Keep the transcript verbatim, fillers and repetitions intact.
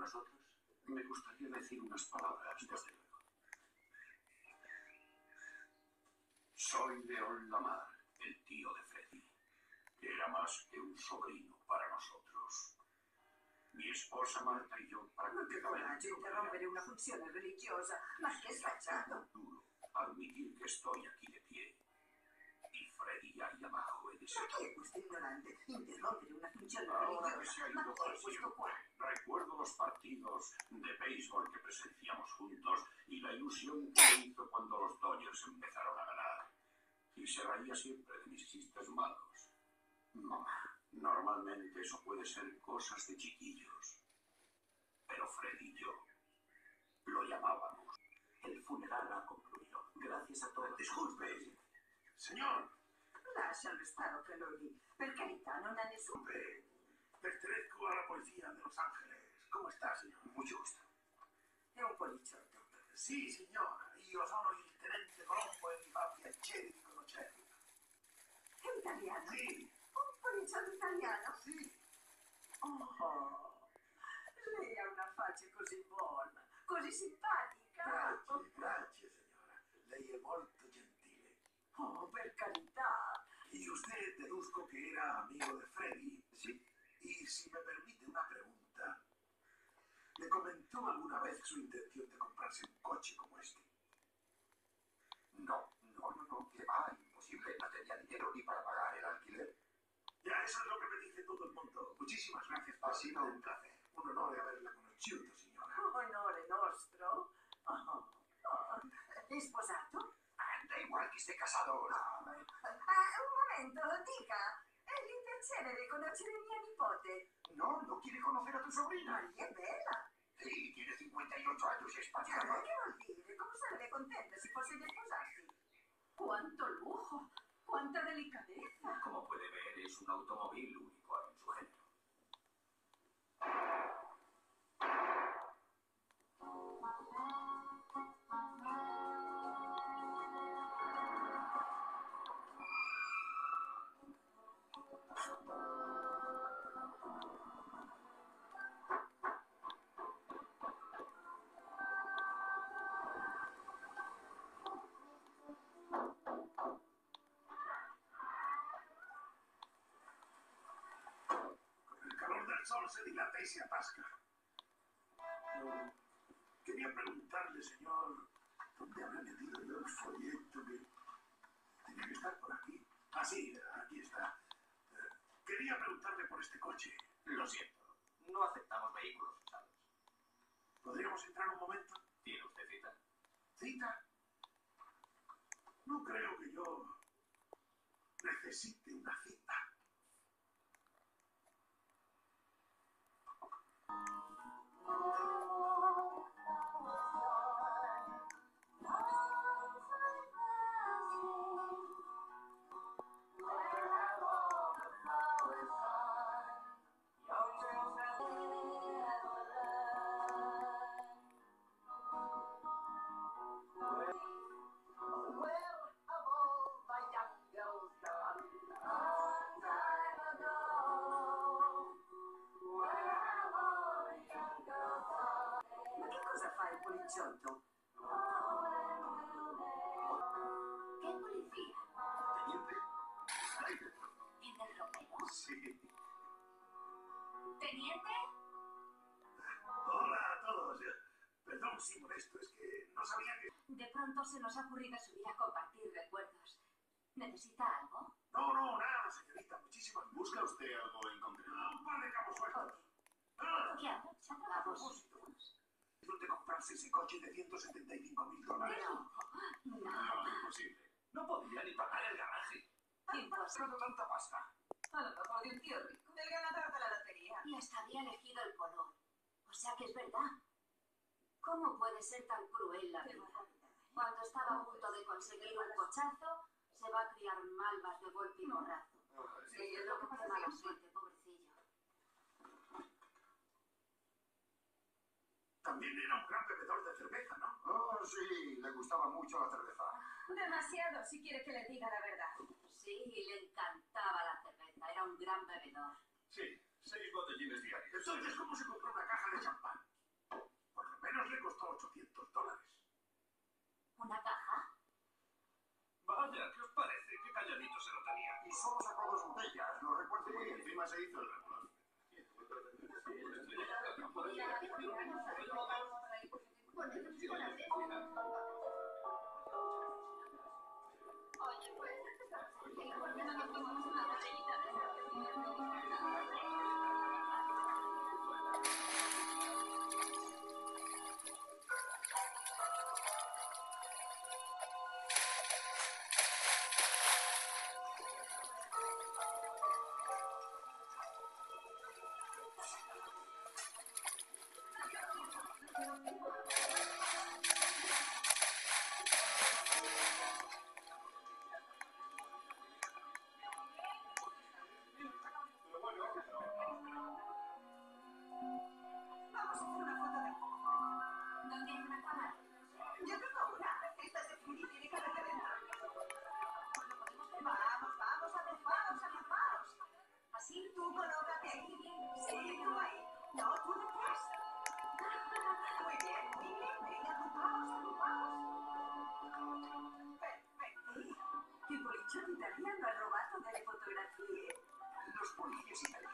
nosotros? Me gustaría decir unas palabras, desde luego. Soy León Lamar, el tío de Freddy. Era más que un sobrino para nosotros. Mi esposa Marta y yo Ma che coraggio interrompere una funzione religiosa, ma che sfacciato! Duro admitir que estoy aquí de pie. Y Freddy ahí abajo he Ma deseado. chi è questo ignorante? Interrompere una funzione Ahora que se ha religiosa? Ma ido chi para è questo qua? siempre, recuerdo los partidos de béisbol que presenciamos juntos y la ilusión que me hizo cuando los Dodgers empezaron a ganar. Y se reía siempre de mis chistes malos. Mamá, normalmente eso puede ser cosas de chiquillos. Pero Freddy y yo lo llamábamos. El funeral ha concluido. Gracias a todos. Disculpe, señor. Lascialo stare che lo lì. Per carità, non ha nessun... Disculpe. Pertenezco a la policía de Los Ángeles. ¿Cómo está, señor? Mucho gusto. È un poliziotto. Sì, signora. Io sono il tenente Colombo e mi fa piacere di conoscerla. È italiano? Sì, Un poliziotto italiano? sì. Oh, lei ha una faccia così buona, così simpatica. Grazie, grazie, señora. Lei è molto gentile. Oh, per carità. Y usted deduzco que era amigo de Freddy. Sí. Y si me permite una pregunta, ¿le comentó alguna vez su intención de comprarse un coche como este? No, no, no, no. Que va, imposible. No tenía dinero ni para pagar el alquiler. Ya, eso es lo que me dice todo el mundo. Muchísimas gracias. Ha sido un placer. Un honor haberla conosciuto, signora. Onore nostro. Oh, oh. È sposato? Da igual que esté casado o no. Ah, un momento, dica. È il piacere di conoscere mia nipote. No, no quiere conocer a tu sobrina. Maria è bella. Sí, tiene cincuenta y ocho años y es Eh, española. che vuol dire? Come sarebbe contenta se fosse di sposarsi? ¡Cuánto lujo! ¡Cuánta delicadeza! Como puede ver, es un automóvil único en su género. El calor del sol se dilata y se atasca. No, quería preguntarle, señor, ¿dónde habrá metido yo el folleto que tenía que estar por aquí? Ah, sí, aquí está. Eh, quería preguntarle por este coche. Lo siento, no aceptamos vehículos usados. ¿Podríamos entrar un momento? ¿Tiene usted cita? ¿Cita? No creo que yo necesite una cita. Ma che cosa fa il poliziotto? ¡Qué policía! Teniente, ahí dentro. ¿En el ropero? Sí. ¿Teniente? Hola a todos. Perdón si molesto, es que no sabía que... De pronto se nos ha ocurrido subir a compartir recuerdos. ¿Necesita algo? No, no, nada, señorita. Muchísimas gracias. ¿Busca usted algo en concreto? Un par de cabos sueltos. Ah, ¿Qué hago? a propósito. ¿Dónde comprarse ese coche de ciento setenta y cinco mil dólares? No, no. No, imposible. No podía ni pagar el garaje. Imposible. Pero tanta pasta. A lo mejor de un tío rico. El ganador de la lotería. Y hasta había elegido el color. O sea que es verdad. ¿Cómo puede ser tan cruel la vida? Cuando estaba a punto de conseguir un cochazo, se va a criar malvas de golpe y porrazo. Sí, es lo que hace mala suerte, pobrecillo. También era un gran bebedor de cerveza, ¿no? Oh, sí, le gustaba mucho la cerveza. Demasiado, si quiere que le diga la verdad. Sí, le encantaba la cerveza. Era un gran bebedor. Sí, seis botellines diarios. Entonces, ¿cómo se compró una caja de champán? encima se hizo el regular. Oye, pues, ¿por qué no nos tomamos una botellita de Vamos a hacer una foto de... ¿Dónde hay una cámara? Yo tengo una. Esta es de Fury, tiene que haber de dentro. Vamos, vamos, a ver, vamos, a ver, vamos. ¿Así? Tú colócate ahí. Sí, tú ahí. No, tú detrás. Muy bien, muy bien. Venga, agrupamos, agrupamos. Perfecto. Che poliziotto italiano ha rubato delle fotografie. Los policías italianos